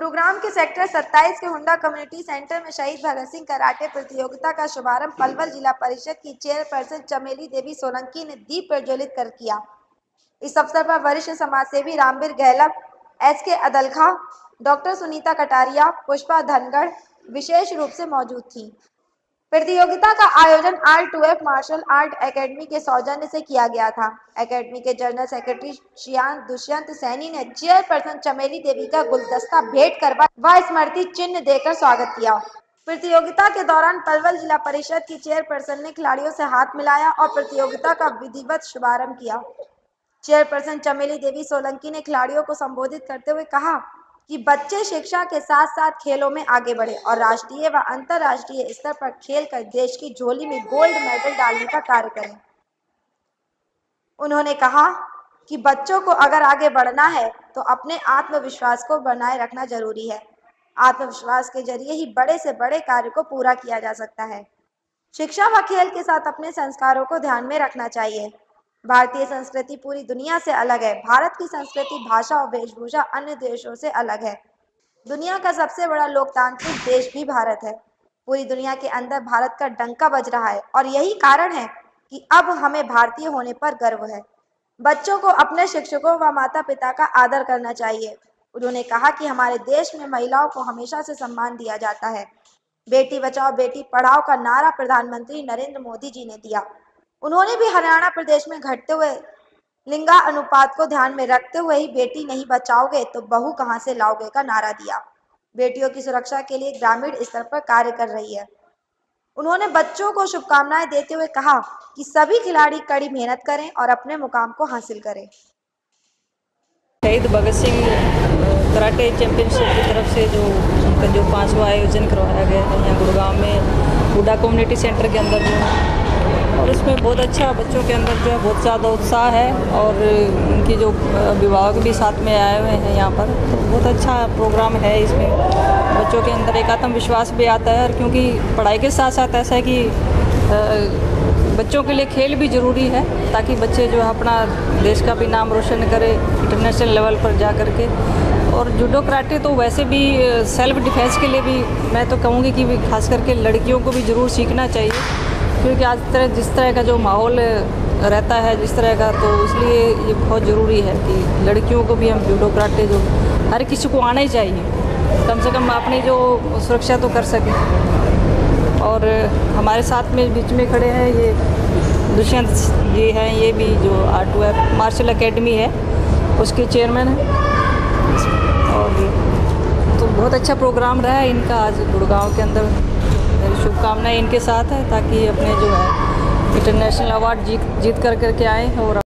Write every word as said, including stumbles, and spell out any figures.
गुरुग्राम के सेक्टर सत्ताईस के हुंडा कम्युनिटी सेंटर में शहीद भगत सिंह कराटे प्रतियोगिता का शुभारंभ पलवल जिला परिषद की चेयरपर्सन चमेली देवी सोलंकी ने दीप प्रज्वलित कर किया। इस अवसर पर वरिष्ठ समाजसेवी Ramveer Gahlap, S K Adlakha, doctor Sunita Kataria, Pushpa Dhangarh विशेष रूप से मौजूद थी। प्रतियोगिता का आयोजन R two F martial art academy के सौजन्य से किया गया था। एकेडमी के जनरल सेक्रेटरी श्रियान दुष्यंत सैनी ने चेयरपर्सन चमेली देवी का गुलदस्ता भेंट करवा व स्मृति चिन्ह देकर स्वागत किया। प्रतियोगिता के दौरान पलवल जिला परिषद की चेयरपर्सन ने खिलाड़ियों से हाथ मिलाया और प्रतियोगिता का विधिवत शुभारंभ किया। चेयरपर्सन चमेली देवी सोलंकी ने खिलाड़ियों को संबोधित करते हुए कहा कि बच्चे शिक्षा के साथ साथ खेलों में आगे बढ़े और राष्ट्रीय व अंतर्राष्ट्रीय स्तर पर खेल कर देश की झोली में गोल्ड मेडल डालने का कार्य करें। उन्होंने कहा कि बच्चों को अगर आगे बढ़ना है तो अपने आत्मविश्वास को बनाए रखना जरूरी है। आत्मविश्वास के जरिए ही बड़े से बड़े कार्य को पूरा किया जा सकता है। शिक्षा व खेल के साथ अपने संस्कारों को ध्यान में रखना चाहिए। भारतीय संस्कृति पूरी दुनिया से अलग है। भारत की संस्कृति, भाषा और वेशभूषा अन्य देशों से अलग है। दुनिया का सबसे बड़ा लोकतांत्रिक देश भी भारत है। पूरी दुनिया के अंदर भारत का डंका बज रहा है और यही कारण है कि अब हमें भारतीय होने पर गर्व है। बच्चों को अपने शिक्षकों व माता पिता का आदर करना चाहिए। उन्होंने कहा कि हमारे देश में महिलाओं को हमेशा से सम्मान दिया जाता है। बेटी बचाओ बेटी पढ़ाओ का नारा प्रधानमंत्री नरेंद्र मोदी जी ने दिया। उन्होंने भी हरियाणा प्रदेश में घटते हुए लिंगा अनुपात को ध्यान में रखते हुए ही बेटी नहीं बचाओगे तो बहू कहां से लाओगे का नारा दिया। बेटियों की सुरक्षा के लिए ग्रामीण स्तर पर कार्य कर रही है। उन्होंने बच्चों को शुभकामनाएं देते हुए कहा कि सभी खिलाड़ी कड़ी मेहनत करें और अपने मुकाम को हासिल करें। शहीद भगत सिंह कराटे चैंपियनशिप की तरफ से जो उनका जो पांचवा आयोजन करवाया गया है यहाँ गुड़गांव में हुडा कम्युनिटी सेंटर के अंदर जो, और इसमें बहुत अच्छा बच्चों के अंदर जो है बहुत ज़्यादा उत्साह है और उनकी जो अभिभावक भी साथ में आए हुए हैं यहाँ पर, तो बहुत अच्छा प्रोग्राम है। इसमें बच्चों के अंदर एक आत्मविश्वास भी आता है और क्योंकि पढ़ाई के साथ साथ ऐसा है कि बच्चों के लिए खेल भी ज़रूरी है ताकि बच्चे जो है अपना देश का भी नाम रोशन करें इंटरनेशनल लेवल पर जा कर के। और जूडो कराटे तो वैसे भी सेल्फ डिफेंस के लिए भी मैं तो कहूँगी कि खास करके लड़कियों को भी ज़रूर सीखना चाहिए, क्योंकि आज तरह जिस तरह का जो माहौल रहता है जिस तरह का, तो इसलिए ये बहुत ज़रूरी है कि लड़कियों को भी हम जूडो कराटे जो हर किसी को आना ही चाहिए, कम से कम अपनी जो सुरक्षा तो कर सकें। और हमारे साथ में बीच में खड़े हैं ये दुष्यंत ये हैं, ये भी जो R two F martial academy है उसके चेयरमैन हैं। और तो बहुत अच्छा प्रोग्राम रहा है इनका आज गुड़गांव के अंदर। मेरी शुभकामनाएं इनके साथ है ताकि अपने जो है इंटरनेशनल अवार्ड जीत जीत कर करके आए और